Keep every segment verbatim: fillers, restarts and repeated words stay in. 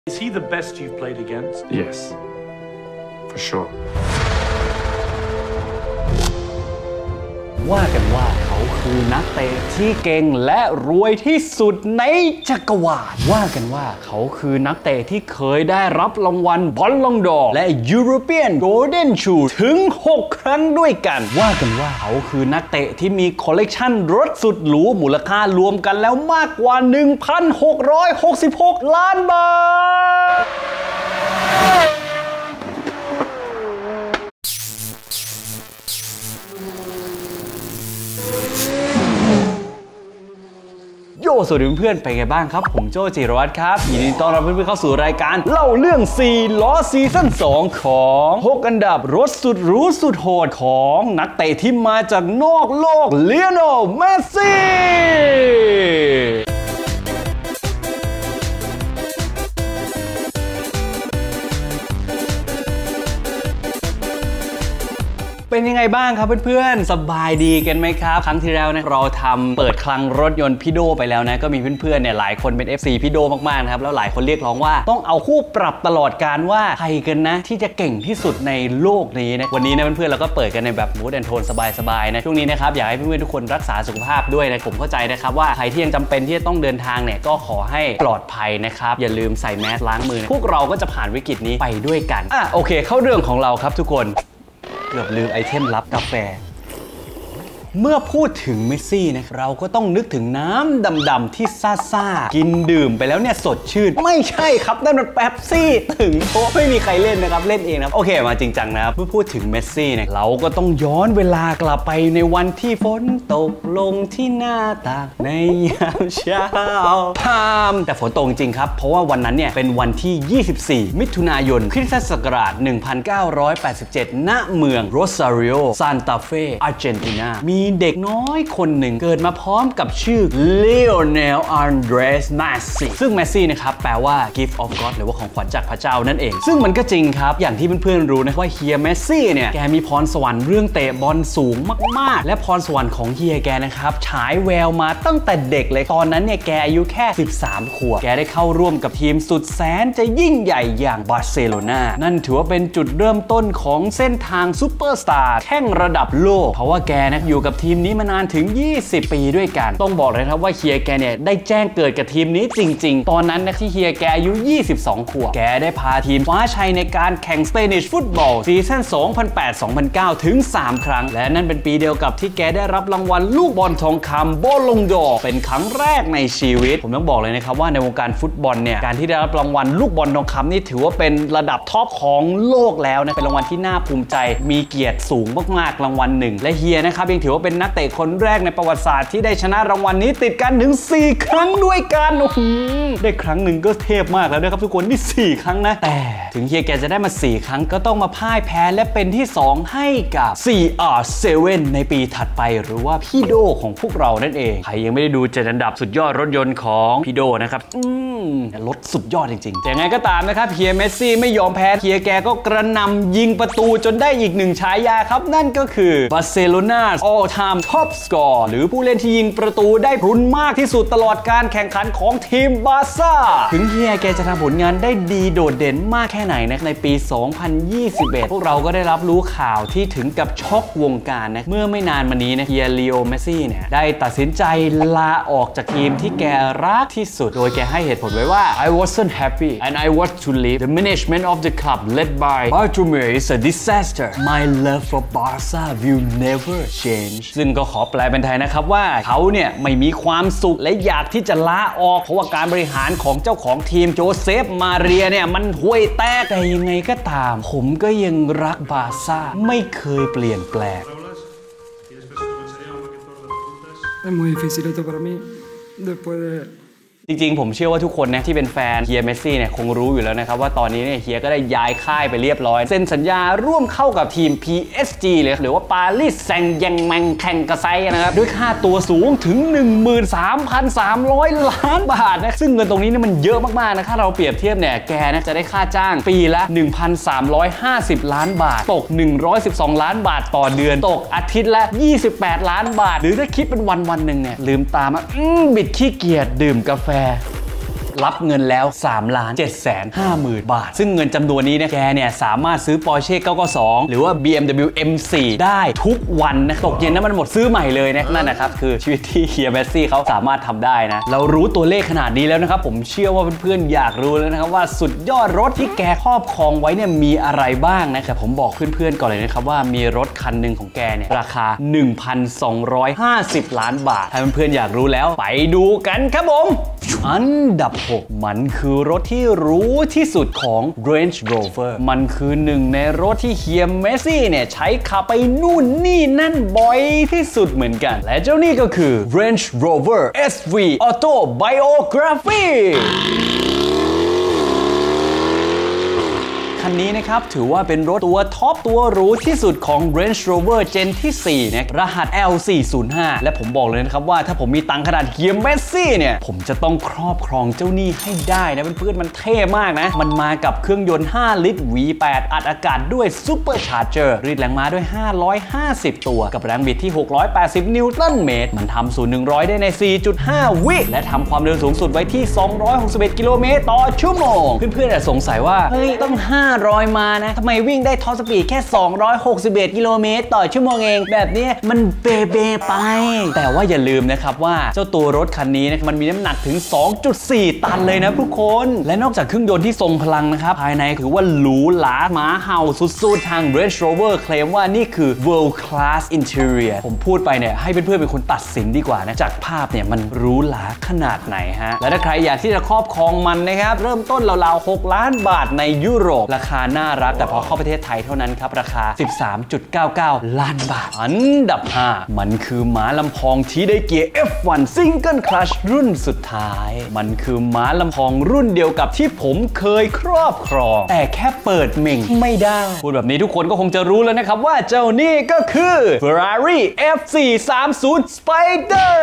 Is he the best you've played against? Yes, for sure. ว่ากันว่าเขาคือนักเตะที่เก่งและรวยที่สุดในจักรวาลว่ากันว่าเขาคือนักเตะที่เคยได้รับรางวัลบอลลงดอร์และ European Golden Shoe ถึงหกครั้งด้วยกันว่ากันว่าเขาคือนักเตะที่มีคอลเลกชันรถสุดหรูมูลค่ารวมกันแล้วมากกว่า หนึ่งพันหกร้อยหกสิบหก ล้านบาทโยสวัสดีเพื่อนๆไปไงบ้างครับผมโจจิรวัตรครับยินดีต้อนรับเพื่อนๆเข้าสู่รายการเล่าเรื่องสี่ล้อซีซั่นสองของหกอันดับรถสุดหรูสุดโหดของนักเตะที่มาจากนอกโลกลีโอเนล เมสซี่เป็นยังไงบ้างครับเพื่อนๆสบายดีกันไหมครับครั้งที่แล้วนะเราทำเปิดคลังรถยนต์พี่โดไปแล้วนะก็มีเพื่อนๆเนี่ยหลายคนเป็น เอฟ ซี พี่โดมากๆนะครับแล้วหลายคนเรียกร้องว่าต้องเอาคู่ปรับตลอดการว่าใครกันนะที่จะเก่งที่สุดในโลกนี้นะวันนี้นะเพื่อนๆเราก็เปิดกันในแบบมูดแอนโทนสบายๆนะช่วงนี้นะครับอยากให้เพื่อนๆทุกคนรักษาสุขภาพด้วยนะผมเข้าใจนะครับว่าใครที่ยังจำเป็นที่จะต้องเดินทางเนี่ยก็ขอให้ปลอดภัยนะครับอย่าลืมใส่แมสล้างมือนะพวกเราก็จะผ่านวิกฤตนี้ไปด้วยกันอ่ะโอเคเข้าเรื่องของเราครับทุกคนเกือบลืมไอเทมลับกาแฟเมื่อพูดถึงเมสซี่นะเราก็ต้องนึกถึงน้ำดำๆที่ซ่าๆกินดื่มไปแล้วเนี่ยสดชื่นไม่ใช่ครับนั่นมันเป๊ปซี่ถึงโต๊ะไม่มีใครเล่นนะครับเล่นเองนะโอเคมาจริงจังนะครับเมื่อพูดถึงเมสซี่เนี่ยเราก็ต้องย้อนเวลากลับไปในวันที่ฝนตกลงที่หน้าต่างในยามเช้าพามแต่ฝนตกจริงครับเพราะว่าวันนั้นเนี่ยเป็นวันที่ยี่สิบสี่มิถุนายนคริสตศักราชหนึ่งพันเก้าร้อยแปดสิบเจ็ดณเมืองโรซาริโอซานตาเฟอาร์เจนตินามีเด็กน้อยคนหนึ่งเกิดมาพร้อมกับชื่อเลโอเนล อันเดรส เมสซี่ซึ่งเมสซี่นะครับแปลว่า gift of God หรือว่าของขวัญจากพระเจ้านั่นเองซึ่งมันก็จริงครับอย่างที่เพื่อนๆรู้นะว่าเฮียเมสซี่เนี่ยแกมีพรสวรรค์เรื่องเตะบอลสูงมากๆและพรสวรรค์ของเฮียแกนะครับฉายแววมาตั้งแต่เด็กเลยตอนนั้นเนี่ยแกอายุแค่สิบสามขวบแกได้เข้าร่วมกับทีมสุดแสนจะยิ่งใหญ่อย่างบาร์เซโลนานั่นถือว่าเป็นจุดเริ่มต้นของเส้นทางซูเปอร์สตาร์แข่งระดับโลกเพราะว่าแกนะอยู่กับทีมนี้มานานถึงยี่สิบปีด้วยกันต้องบอกเลยครับว่าเฮียแกเนี่ยได้แจ้งเกิดกับทีมนี้จริงๆตอนนั้นนะที่เฮียแกอายุยี่สิบสองขวบแกได้พาทีมคว้าชัยในการแข่งสเปนิชฟุตบอลซีซั่น สองพันแปด สองพันเก้า ถึงสามครั้งและนั่นเป็นปีเดียวกับที่แกได้รับรางวัลลูกบอลทองคำบอลลงดอร์เป็นครั้งแรกในชีวิตผมต้องบอกเลยนะครับว่าในวงการฟุตบอลเนี่ยการที่ได้รับรางวัลลูกบอลทองคำนี่ถือว่าเป็นระดับท็อปของโลกแล้วนะเป็นรางวัลที่น่าภูมิใจมีเกียรติสูงมากๆรางวัลหนึ่งและเฮียนะครับยังถือว่าเป็นนักเตะคนแรกในประวัติศาสตร์ที่ได้ชนะรางวัลนี้ติดกันถึงสี่ครั้งด้วยกันโอ้โหได้ครั้งหนึ่งก็เทพมากแล้วนะครับทุกคนนี่สี่ครั้งนะแต่ถึงเฮียแกจะได้มาสี่ครั้งก็ต้องมาพ่ายแพ้และเป็นที่สองให้กับ ซี อาร์ เซเว่น ในปีถัดไปหรือว่าพี่โดของพวกเรานั่นเองใครยังไม่ได้ดูเจ็ดอันดับสุดยอดรถยนต์ของพี่โดนะครับอืมรถสุดยอดจริงๆแต่ยังไงก็ตามนะครับเฮียเมสซี่ไม่ยอมแพ้เฮียแกก็กระหน่ำยิงประตูจนได้อีกหนึ่งฉายาครับนั่นก็คือบาร์เซโลนา all time top scorer หรือผู้เล่นที่ยิงประตูได้พรุนมากที่สุดตลอดการแข่งขันของทีมบาร์ซ่าถึงเฮียแกจะทำผลงานได้ดีโดดเด่นมากแค่ไหนนะในปี สองพันยี่สิบเอ็ด พวกเราก็ได้รับรู้ข่าวที่ถึงกับช็อกวงการนะเมื่อไม่นานมานี้นะเฮียลีโอเมสซี่เนี่ยได้ตัดสินใจลาออกจากทีมที่แกรักที่สุดโดยแกให้เหตุผลไว้ว่า I wasn't happy and I want to leave the management of the club led by Bartomeu is a disaster my love for Barca will never change ซึ่งก็ขอแปลเป็นไทยนะครับว่าเขาเนี่ยไม่มีความสุขและอยากที่จะลาออกเพราะว่าการบริหารของเจ้าของทีมโจเซฟมาเรียเนี่ยมันห่วยแตกแต่ยังไงก็ตามผมก็ยังรักบาร์ซ่าไม่เคยเปลี่ยนแปลง Es muy difícil esto para mí después de จริงๆผมเชื่อว่าทุกคนนะที่เป็นแฟนเฮียเมสซี่เนี่ยคงรู้อยู่แล้วนะครับว่าตอนนี้เนี่ยเฮียก็ได้ย้ายค่ายไปเรียบร้อยเซ็นสัญญาร่วมเข้ากับทีม พี เอส จี เลยหรือว่าปารีสแซงต์แยงแมงแข่งกระไซนะครับด้วยค่าตัวสูงถึง หนึ่งหมื่นสามพันสามร้อย ล้านบาทนะซึ่งเงินตรงนี้เนี่ยมันเยอะมากๆนะถ้าเราเปรียบเทียบเนี่ยแกนะจะได้ค่าจ้างปีละ หนึ่งพันสามร้อยห้าสิบ ล้านบาทตกหนึ่งร้อยสิบสองล้านบาทต่อเดือนตกอาทิตย์ละยี่สิบแปดล้านบาทหรือถ้าคิดเป็นวันวันหนึ่งเนี่ยลืมตามาอืมบิดขี้เกียจดื่มกาแฟรับเงินแล้วสามล้านเจ็ดแสนห้าหมื่นบาทซึ่งเงินจำนวนนี้เนี่ยแกเนี่ยสามารถซื้อ Porsche เก้าเก้าสองหรือว่า บี เอ็ม ดับเบิลยู เอ็ม โฟร์ ได้ทุกวันนะตกเย็นนั้นมันหมดซื้อใหม่เลยนะนั่นนะครับคือชีวิตที่เฮียเมสซี่เขาสามารถทำได้นะเรารู้ตัวเลขขนาดนี้แล้วนะครับผมเชื่อว่าเพื่อนๆอยากรู้แล้วนะครับว่าสุดยอดรถที่แกครอบครองไว้เนี่ยมีอะไรบ้างนะแต่ผมบอกเพื่อนๆก่อนเลยนะครับว่ามีรถคันหนึ่งของแกเนี่ยราคา หนึ่งพันสองร้อยห้าสิบ ล้านบาทถ้าเพื่อนๆอยากรู้แล้วไปดูกันครับผมอันดับหกมันคือรถที่รู้ที่สุดของ Range Rover มันคือหนึ่งในรถที่เฮียเมสซี่เนี่ยใช้ขับไปนู่นนี่นั่นบ่อยที่สุดเหมือนกันและเจ้านี่ก็คือ Range Rover เอส วี Autobiographyคันนี้นะครับถือว่าเป็นรถตัวท็อปตัวหรูที่สุดของ Range Rover Gen ที่สี่นะรหัส แอล สี่ศูนย์ห้า และผมบอกเลยนะครับว่าถ้าผมมีตังค์ขนาดเฮียเมสซี่เนี่ยผมจะต้องครอบครองเจ้านี่ให้ได้นะเพื่อนๆมันเท่มากนะมันมากับเครื่องยนต์ห้าลิตร วี แปด อัดอากาศด้วย Supercharger รีดแรงม้าด้วยห้าร้อยห้าสิบตัวกับแรงบิดที่หกร้อยแปดสิบนิวตันเมตรมันทำศูนย์หนึ่งร้อยได้ใน สี่จุดห้า วิและทำความเร็วสูงสุดไว้ที่สองร้อยหกสิบเอ็ดกิโลเมตรต่อชั่วโมงเพื่อนๆอาจสงสัยว่าเฮ้ยต้องห้าร้อยมานะทำไมวิ่งได้ท็อปสปีดแค่สองร้อยหกสิบเอ็ดกิโลเมตรต่อชั่วโมงเองแบบนี้มันเบเบไปแต่ว่าอย่าลืมนะครับว่าเจ้าตัวรถคันนี้นะมันมีน้ำหนักถึง สองจุดสี่ ตันเลยนะทุกคนและนอกจากเครื่องยนต์ที่ทรงพลังนะครับภายในถือว่าหรูหราหมาเห่าสุดๆทาง Range Rover เคลมว่านี่คือ world class interior ผมพูดไปเนี่ยให้เพื่อนๆเป็นคนตัดสินดีกว่านะจากภาพเนี่ยมันหรูหราขนาดไหนฮะและถ้าใครอยากที่จะครอบครองมันนะครับเริ่มต้นราวๆหกล้านบาทในยุโรปราคาน่ารักแต่พอเข้าประเทศไทยเท่านั้นครับราคา สิบสามจุดเก้าเก้า ล้านบาทอันดับห้ามันคือม้าลำพองที่ได้เกียร์ เอฟ วัน Single Clutch รุ่นสุดท้ายมันคือม้าลำพองรุ่นเดียวกับที่ผมเคยครอบครองแต่แค่เปิดเม่งไม่ได้พูดแบบนี้ทุกคนก็คงจะรู้แล้วนะครับว่าเจ้านี่ก็คือ Ferrari เอฟ สี่สามศูนย์ Spider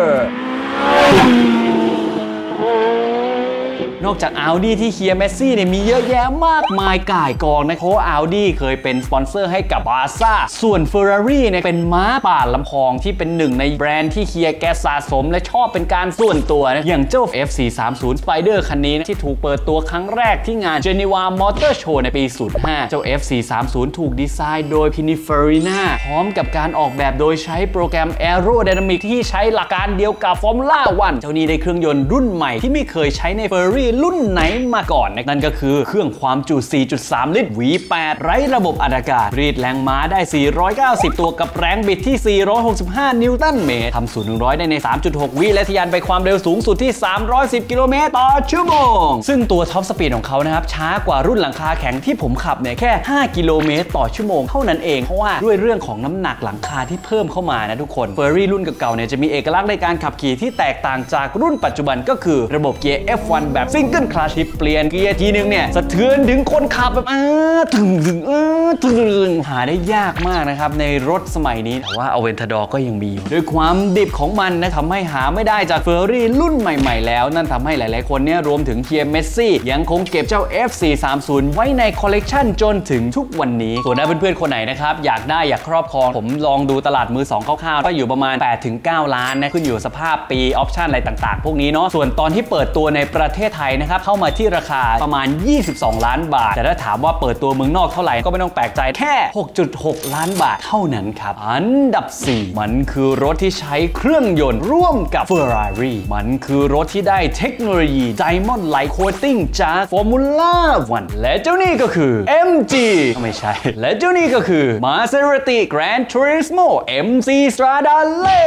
นอกจาก Audi ที่เฮียเมสซี่เนี่ยมีเยอะแยะมากมายก่ายกองนะเพราะว่า Audi เคยเป็นสปอนเซอร์ให้กับบาร์ซ่าส่วน Ferrari เนี่ยเป็นม้าป่าลำพองที่เป็นหนึ่งในแบรนด์ที่เฮียแกสะสมและชอบเป็นการส่วนตัวนะอย่างเจ้า เอฟ สี่สามศูนย์ Spider คันนี้นะที่ถูกเปิดตัวครั้งแรกที่งาน Geneva Motor Show ในปี ศูนย์ห้า เจ้า เอฟ สี่สามศูนย์ ถูกดีไซน์โดย Pininfarina พร้อมกับการออกแบบโดยใช้โปรแกรม Aerodynamic ที่ใช้หลักการเดียวกับ Formula วันเจ้านี้ได้เครื่องยนต์รุ่นใหม่ที่ไม่เคยใช้ใน Ferrariรุ่นไหนมาก่อนนั่นก็คือเครื่องความจุ สี่จุดสาม ลิตร วี แปด ไร้ระบบอัดอากาศรีดแรงม้าได้สี่ร้อยเก้าสิบตัวกับแรงบิดที่สี่ร้อยหกสิบห้านิวตันเมตรทำศูนย์ หนึ่งร้อยได้ใน สามจุดหก วิและทะยานไปความเร็วสูงสุดที่สามร้อยสิบกิโลเมตรต่อชั่วโมงซึ่งตัวท็อปสปีดของเขานะครับช้ากว่ารุ่นหลังคาแข็งที่ผมขับเนี่ยแค่ห้ากิโลเมตรต่อชั่วโมงเท่านั้นเองเพราะว่าด้วยเรื่องของน้ำหนักหลังคาที่เพิ่มเข้ามานะทุกคน Ferrari รุ่นเก่าๆเนี่ยจะมีเอกลักษณ์ในการขับขี่ที่แตกต่างจากรุ่นปัจจุบันก็คือระบบเกียร์ เอฟ วัน แบบ Single Clutch ที่เปลี่ยนเกียร์ทีนึงเนี่ยสะเทือนถึงคนขับแบบอ้าถึงถึงอ้าถึงหาได้ยากมากนะครับในรถสมัยนี้แต่ว่า Aventador ก็ยังมีด้วยความดิบของมันนะทำให้หาไม่ได้จาก Ferrari รุ่นใหม่ๆแล้วนั่นทำให้หลายๆคนเนี่ยรวมถึงเฮียเมสซี่ยังคงเก็บเจ้า เอฟ สี่สามศูนย์ ไว้ในคอลเลกชันจนถึงทุกวันนี้ส่วนถ้าเพื่อนๆคนไหนนะครับอยากได้อยากครอบครองผมลองดูตลาดมือสองคร่าวๆก็อยู่ประมาณ แปดถึงเก้า ล้านนะขึ้นอยู่สภาพปีออปชั่นอะไรต่างๆพวกนี้เนาะส่วนตอนที่เปิดตัวในประเทศไทยนะครับเข้ามาที่ราคาประมาณยี่สิบสองล้านบาทแต่ถ้าถามว่าเปิดตัวเมืองนอกเท่าไหร่ก็ไม่ต้องแปลกใจแค่ หกจุดหก ล้านบาทเท่านั้นครับอันดับสี่มันคือรถที่ใช้เครื่องยนต์ร่วมกับ Ferrari มันคือรถที่ได้เทคโนโลยี Diamond Light Coating จาก Formula วันและเจ้านี่ก็คือ เอ็ม จี ไม่ใช่และเจ้านี่ก็คือ Maserati Gran Turismo เอ็ม ซี Stradale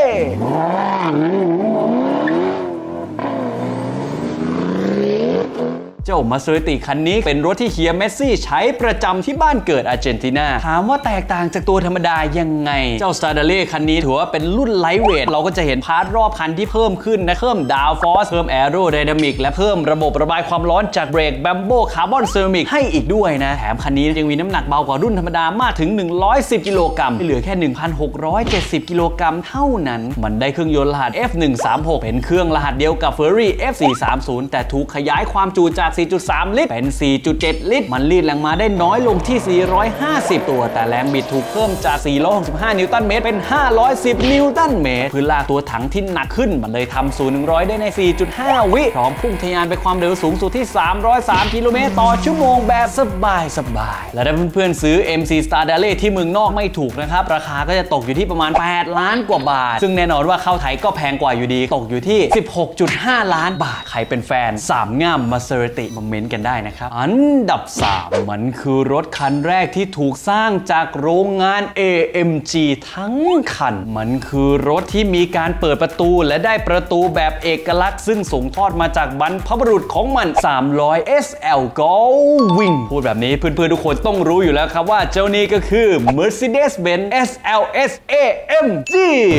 เจ้า Maserati คันนี้เป็นรถที่เฮียเมสซี่ใช้ประจำที่บ้านเกิดอาร์เจนตินาถามว่าแตกต่างจากตัวธรรมดายังไงเจ้า Stradale คันนี้ถือว่าเป็นรุ่นไลท์เวทเราก็จะเห็นพาร์ทรอบคันที่เพิ่มขึ้นนะเพิ่มดาวฟอร์สเพิ่มแอโรไดนามิกและเพิ่มระบบระบายความร้อนจากเบรก Brembo Carbon Ceramic ให้อีกด้วยนะแถมคันนี้ยังมีน้ำหนักเบากว่ารุ่นธรรมดามากถึงหนึ่งร้อยสิบกิโลกรัมเหลือแค่ หนึ่งพันหกร้อยเจ็ดสิบกิโลกรัมเท่านั้นมันได้เครื่องยนต์รหัส เอฟ หนึ่งสามหก เป็นเครื่องรหัสเดียวกับ Ferrari เอฟ สี่สามศูนย์ แต่ถูกขยายความจุจากสี่จุดสาม ลิตรเป็น สี่จุดเจ็ด ลิตรมันรีดแรงม้าได้น้อยลงที่สี่ร้อยห้าสิบตัวแต่แรงบิดถูกเพิ่มจากสี่ร้อยหกสิบห้านิวตันเมตรเป็นห้าร้อยสิบนิวตันเมตรพื้นลากตัวถังที่หนักขึ้นมันเลยทำศูนย์ หนึ่งร้อยได้ใน สี่จุดห้า วิพร้อมพุ่งทะยานไปความเร็วสูงสุดที่สามร้อยสามกิโลเมตรต่อชั่วโมงแบบสบายสบายและถ้าเพื่อนๆซื้อ เอ็ม ซี Stradale ที่เมืองนอกไม่ถูกนะครับราคาก็จะตกอยู่ที่ประมาณแปดล้านกว่าบาทซึ่งแน่นอนว่าเข้าไทยก็แพงกว่าอยู่ดีตกอยู่ที่ สิบหกจุดห้า ล้านบาทใครเป็นแฟนสามง่าม Maserati มาเม้นกันได้นะครับอันดับสามมันคือรถคันแรกที่ถูกสร้างจากโรงงาน เอ เอ็ม จี ทั้งคันมันคือรถที่มีการเปิดประตูและได้ประตูแบบเอกลักษณ์ซึ่งส่งทอดมาจากบรรพบุรุษของมันสามร้อย เอส แอล Gullwing พูดแบบนี้เพื่อนๆทุกคนต้องรู้อยู่แล้วครับว่าเจ้านี้ก็คือ Mercedes-Benz เอส แอล เอส เอ เอ็ม จี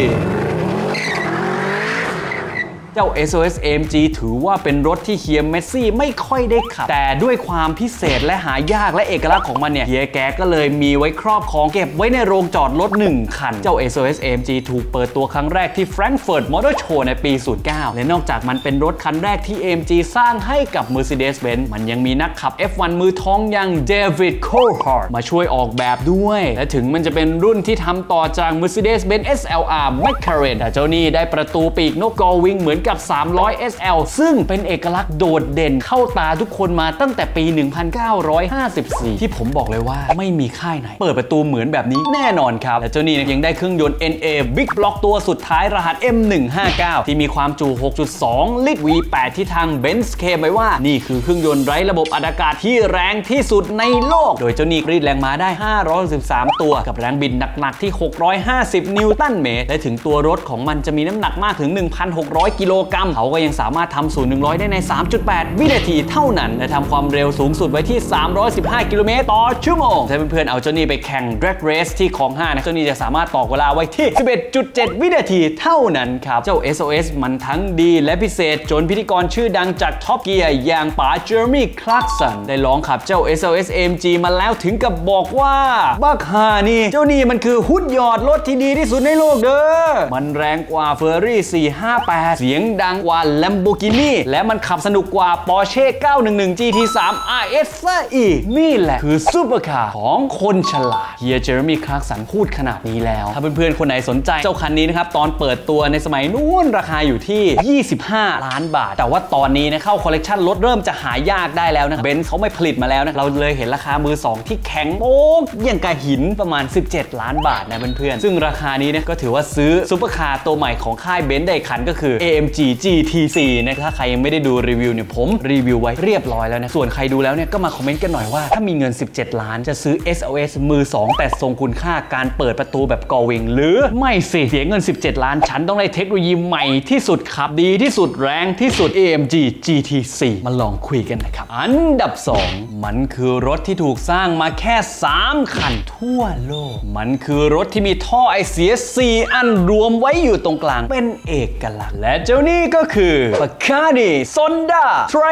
เจ้า เอส โอ เอส เอ เอ็ม จี ถือว่าเป็นรถที่เฮียเมสซี่ไม่ค่อยได้ขับแต่ด้วยความพิเศษและหายากและเอกลักษณ์ของมันเนี่ยเฮียแกก็เลยมีไว้ครอบครองเก็บไว้ในโรงจอดรถหนึ่งคันเจ้า เอส โอ เอส เอ เอ็ม จี ถูกเปิดตัวครั้งแรกที่ Frankfurt Motor Show ในปี ศูนย์เก้า และนอกจากมันเป็นรถคันแรกที่ เอ เอ็ม จี สร้างให้กับ Mercedes-Benz มันยังมีนักขับ เอฟ วัน มือทองอย่างเดวิด โคลฮาร์ทมาช่วยออกแบบด้วยและถึงมันจะเป็นรุ่นที่ทำต่อจาก Mercedes-Benz เอส แอล อาร์ McLaren แต่เจ้านี่ได้ประตูปีกนก Gullwing เหมือนกับสามร้อย เอส แอล ซึ่งเป็นเอกลักษณ์โดดเด่นเข้าตาทุกคนมาตั้งแต่ปี หนึ่งพันเก้าร้อยห้าสิบสี่ ที่ผมบอกเลยว่าไม่มีค่ายไหนเปิดประตูเหมือนแบบนี้แน่นอนครับและเจ้านี่ยังได้เครื่องยนต์ เอ็น เอ Big Block ตัวสุดท้ายรหัส เอ็ม หนึ่งห้าเก้า ที่มีความจุ หกจุดสอง ลิตร วี แปด ที่ทาง Benz เคลมไว้ว่านี่คือเครื่องยนต์ไร้ระบบอัดอากาศที่แรงที่สุดในโลกโดยเจ้านี่รีดแรงม้าได้ห้าร้อยสิบสามตัวกับแรงบิดหนักๆที่หกร้อยห้าสิบนิวตันเมตรและถึงตัวรถของมันจะมีน้ำหนักมากถึง หนึ่งพันหกร้อย กิโลกรัมเขาก็ยังสามารถทำศูนย์ หนึ่งร้อยได้ใน สามจุดแปด วินาทีเท่านั้นและทำความเร็วสูงสุดไว้ที่สามร้อยสิบห้ากิโลเมตรต่อชั่วโมงถ้าเพื่อนๆเอาเจ้านี่ไปแข่ง Drag Race ที่ของห้านะเจ้านี่จะสามารถต่อเวลาไว้ที่ สิบเอ็ดจุดเจ็ด วินาทีเท่านั้นครับเจ้า เอส โอ เอส มันทั้งดีและพิเศษจนพิธีกรชื่อดังจาก Top Gear อย่างป๋า Jeremy Clarkson ได้ลองขับเจ้า เอส โอ เอส เอ็ม จี มาแล้วถึงกับบอกว่าบักฮานี่เจ้านี่มันคือฮุดยอดรถที่ดีที่สุดในโลกเด้อมันแรงกว่า Ferrari สี่ห้าแปด เสียงดังกว่า Lamborghini และมันขับสนุกกว่า Porsche เก้าหนึ่งหนึ่ง จี ที ทรี อาร์ เอส ซะอีกนี่แหละคือซุปเปอร์คาร์ของคนฉลาดเฮียเจอร์มี่คลาร์กสันพูดขนาดนี้แล้วถ้าเพื่อนๆคนไหนสนใจเจ้าคันนี้นะครับตอนเปิดตัวในสมัยนู้นราคาอยู่ที่ยี่สิบห้าล้านบาทแต่ว่าตอนนี้นะเข้าคอลเลกชันรถเริ่มจะหายากได้แล้วนะเบนซ์เขาไม่ผลิตมาแล้วนะเราเลยเห็นราคามือสองที่แข็งโป๊กอย่างกับหินประมาณสิบเจ็ดล้านบาทนะเพื่อนๆซึ่งราคานี้เนี่ยก็ถือว่าซื้อซุปเปอร์คาร์ตัวใหม่ของค่ายเบนซ์ได้คันก็คือ เอ เอ็ม จี จี ที โฟร์ นะถ้าใครยังไม่ได้ดูรีวิวเนี่ยผมรีวิวไว้เรียบร้อยแล้วนะส่วนใครดูแล้วเนี่ยก็มาคอมเมนต์กันหน่อยว่าถ้ามีเงินสิบเจ็ดล้านจะซื้อ เอส โอ เอส มือสองแต่ทรงคุณค่าการเปิดประตูแบบ Gullwing หรือไม่สิเสียเงินสิบเจ็ดล้านฉันต้องได้เทคโนโลยีใหม่ที่สุดขับดีที่สุดแรงที่สุด เอ เอ็ม จี จี ที โฟร์ มาลองคุยกันนะครับอันดับสองมันคือรถที่ถูกสร้างมาแค่สามคันทั่วโลกมันคือรถที่มีท่อไอเสียสี่อันรวมไว้อยู่ตรงกลางเป็นเอกลักษณ์และเจ้านี่ก็คือ Pagani Zonda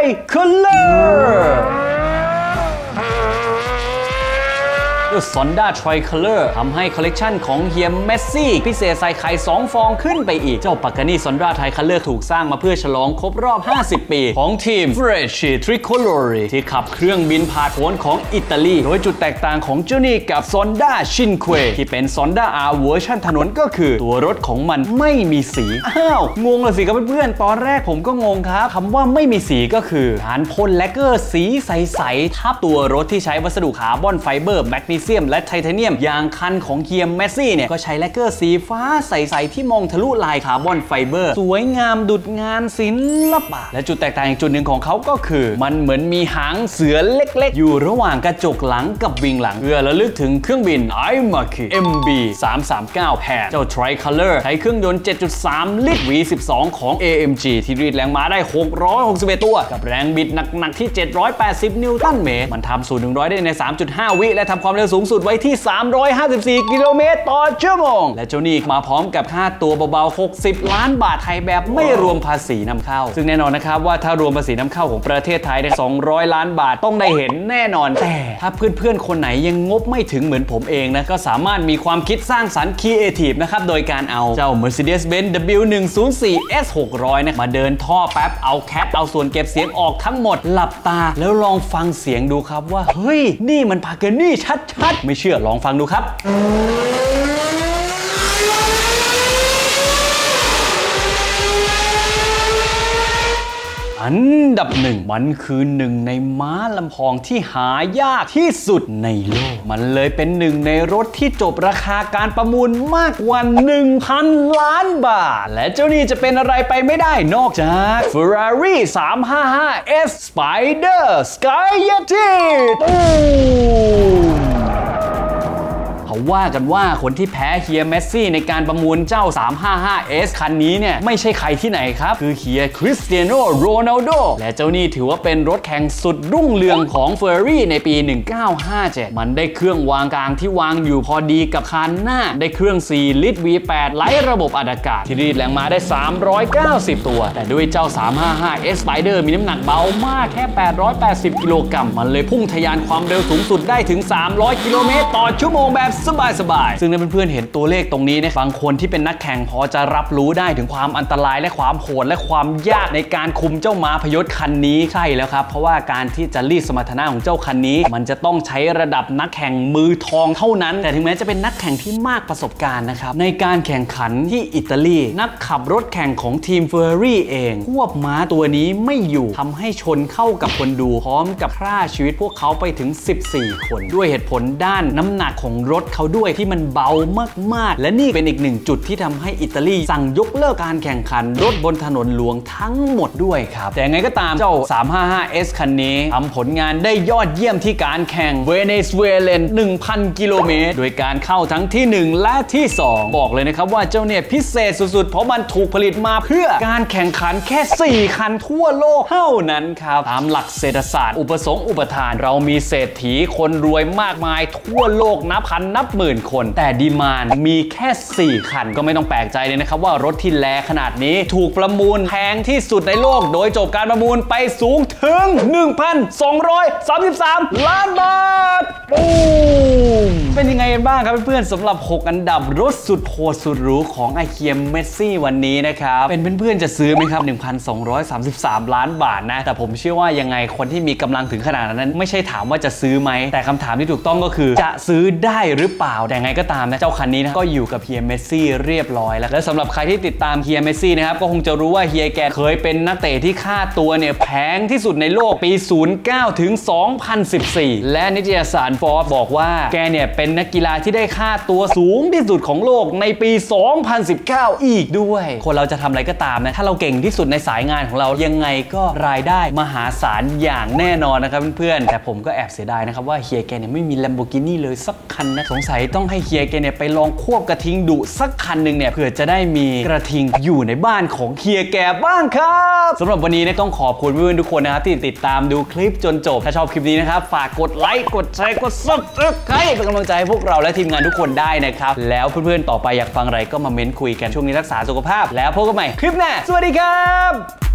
Tricolor Zonda Tricolor ทำให้คอลเลกชันของเฮียเมสซี่พิเศษใส่ไข่สองฟองขึ้นไปอีกเจ้า Pagani Zonda Tricolor ถูกสร้างมาเพื่อฉลองครบรอบห้าสิบปีของทีม Frecce Tricolore ที่ขับเครื่องบินผ่านโผนของอิตาลีโดยจุดแตกต่างของเจ้านี่กับ Zonda Cinque ที่เป็น Zonda R เวอร์ชันถนนก็คือตัวรถของมันไม่มีสีอ้าวงงเลยสิครับเพื่อนๆตอนแรกผมก็งงครับคำว่าไม่มีสีก็คือการพ่นแลกเกอร์สีใสๆทับตัวรถที่ใช้วัสดุคาร์บอนไฟเบอร์แมกนีเซียมและไทเทเนียมอย่างคันของเฮียเมสซี่เนี่ยก็ใช้แลกเกอร์สีฟ้าใสๆที่มองทะลุลายคาร์บอนไฟเบอร์สวยงามดุจงานศิลปะและจุดแตกต่างอีกจุดหนึ่งของเขาก็คือมันเหมือนมีหางเสือเล็กๆอยู่ระหว่างกระจกหลังกับวิงหลังเพื่อระลึกถึงเครื่องบิน Aimaki เอ็ม บี สามสามเก้า แพดเจ้า Tricolor ใช้เครื่องยนต์ เจ็ดจุดสาม ลิตร วี สิบสอง ของ เอ เอ็ม จี ที่รีดแรงม้าได้หกร้อยหกสิบเอ็ดตัวกับแรงบิดหนักๆที่เจ็ดร้อยแปดสิบนิวตันเมตรมันทำศูนย์ หนึ่งร้อยได้ใน สามจุดห้า วิและทำความเร็วสูงสูงสุดไว้ที่สามร้อยห้าสิบสี่กิโลเมตรต่อชั่วโมงและเจ้านี่มาพร้อมกับค่าตัวเบาๆหกสิบล้านบาทไทยแบบไม่รวมภาษีนำเข้าซึ่งแน่นอนนะครับว่าถ้ารวมภาษีนำเข้าของประเทศไทยได้สองร้อยล้านบาทต้องได้เห็นแน่นอนแต่ถ้าเพื่อนๆคนไหนยังงบไม่ถึงเหมือนผมเองนะก็สามารถมีความคิดสร้างสรรค์ Creative นะครับโดยการเอาเจ้า Mercedes-Benz ดับเบิลยู หนึ่งศูนย์สี่ เอส หกร้อย นะมาเดินท่อแป๊บเอาแคปเอาส่วนเก็บเสียงออกทั้งหมดหลับตาแล้วลองฟังเสียงดูครับว่าเฮ้ยนี่มันพาเกนี่ชัดๆไม่เชื่อลองฟังดูครับอันดับหนึ่งมันคือหนึ่งในม้าลำพองที่หายากที่สุดในโลกมันเลยเป็นหนึ่งในรถที่จบราคาการประมูลมากกว่า หนึ่งพัน ล้านบาทและเจ้านี่จะเป็นอะไรไปไม่ได้นอกจาก Ferrari สามห้าห้า เอส Spider Scaglietti เขาว่ากันว่าคนที่แพ้เฮียเมสซี่ในการประมูลเจ้า สามห้าห้า เอส คันนี้เนี่ยไม่ใช่ใครที่ไหนครับคือเฮียคริสเตียโนโรนัลโดและเจ้านี่ถือว่าเป็นรถแข่งสุดรุ่งเรืองของ Ferrari ในปี หนึ่งเก้าห้าเจ็ด มันได้เครื่องวางกลางที่วางอยู่พอดีกับคันหน้าได้เครื่อง สี่ ลิตร วี แปด ไร้ระบบอัดอากาศที่รีดแรงม้าได้ สามร้อยเก้าสิบ ตัวแต่ด้วยเจ้า สามห้าห้า เอส Spider มีน้ำหนักเบามากแค่แปดร้อยแปดสิบกิโลกรัมมันเลยพุ่งทะยานความเร็วสูงสุดได้ถึงสามร้อยกิโลเมตรต่อชั่วโมงแบบสบายๆซึ่งถ้าเพื่อนๆเห็นตัวเลขตรงนี้นะบางคนที่เป็นนักแข่งพอจะรับรู้ได้ถึงความอันตรายและความโหดและความยากในการคุมเจ้าม้าพยศคันนี้ใช่แล้วครับเพราะว่าการที่จะรีดสมรรถนะของเจ้าคันนี้มันจะต้องใช้ระดับนักแข่งมือทองเท่านั้นแต่ถึงแม้จะเป็นนักแข่งที่มากประสบการณ์นะครับในการแข่งขันที่อิตาลีนักขับรถแข่งของทีมเฟอร์รี่เองควบม้าตัวนี้ไม่อยู่ทำให้ชนเข้ากับคนดูพร้อมกับฆ่าชีวิตพวกเขาไปถึงสิบสี่คนด้วยเหตุผลด้านน้ำหนักของรถเขาด้วยที่มันเบามากๆและนี่เป็นอีกหนึ่งจุดที่ทำให้อิตาลีสั่งยกเลิกการแข่งขันรถบนถนนหลวงทั้งหมดด้วยครับแต่ไงก็ตามเจ้า สามห้าห้า เอส คันนี้ทำผลงานได้ยอดเยี่ยมที่การแข่งเวเนซุเอเลน หนึ่งพัน กิโลเมตรโดยการเข้าทั้งที่หนึ่งและที่สองบอกเลยนะครับว่าเจ้าเนี่ยพิเศษสุดๆเพราะมันถูกผลิตมาเพื่อการแข่งขันแค่สี่คันทั่วโลกเท่านั้นครับตามหลักเศรษฐศาสตร์อุปสงค์อุปทานเรามีเศรษฐีคนรวยมากมายทั่วโลกนับพันนับหมื่นคนแต่ดีมานด์มีแค่สี่คันก็ไม่ต้องแปลกใจเลยนะครับว่ารถที่แลขนาดนี้ถูกประมูลแพงที่สุดในโลกโดยจบการประมูลไปสูงถึง หนึ่งพันสองร้อยสามสิบสาม ล้านบาทปูมเป็นยังไงกันบ้างครับเพื่อนๆสำหรับหกอันดับรถสุดโหดสุดหรูของไอเคียเมสซี่วันนี้นะครับเป็นเพื่อนๆจะซื้อไหมครับ หนึ่งพันสองร้อยสามสิบสาม ล้านบาทนะแต่ผมเชื่อว่ายังไงคนที่มีกำลังถึงขนาดนั้นไม่ใช่ถามว่าจะซื้อไหมแต่คำถามที่ถูกต้องก็คือจะซื้อได้หรือเปล่าแต่ไงก็ตามนะเจ้าคันนี้นะก็อยู่กับเฮียเมสซี่เรียบร้อยแล้วและสำหรับใครที่ติดตามเฮียเมสซี่นะครับก็คงจะรู้ว่าเฮียแกเคยเป็นนักเตะที่ค่าตัวเนี่ยแพงที่สุดในโลกปี ศูนย์เก้า ถึง สองพันสิบสี่ และนิตยสารฟอร์บบอกว่าแกเนี่ยเป็นนักกีฬาที่ได้ค่าตัวสูงที่สุดของโลกในปี สองพันสิบเก้า อีกด้วยคนเราจะทำอะไรก็ตามนะถ้าเราเก่งที่สุดในสายงานของเรายังไงก็รายได้มหาศาลอย่างแน่นอนนะครับเพื่อนๆแต่ผมก็แอบเสียดายนะครับว่าเฮียแกเนี่ยไม่มี Lamborghini เลยสักคันนะสงสัยต้องให้เฮียแกเนี่ยไปลองควบกระทิงดุสักคันหนึ่งเนี่ยเผื่อจะได้มีกระทิงอยู่ในบ้านของเฮียแกบ้างครับสำหรับวันนี้ต้องขอบคุณเพื่อนๆทุกคนนะครับที่ติดตามดูคลิปจนจบถ้าชอบคลิปนี้นะครับฝากกดไลค์กดแชร์กดซับสไครบ์เป็นกำลังใจให้พวกเราและทีมงานทุกคนได้นะครับแล้วเพื่อนๆต่อไปอยากฟังอะไรก็มาเม้นคุยกันช่วงนี้รักษาสุขภาพแล้วพบกันใหม่คลิปหน้าสวัสดีครับ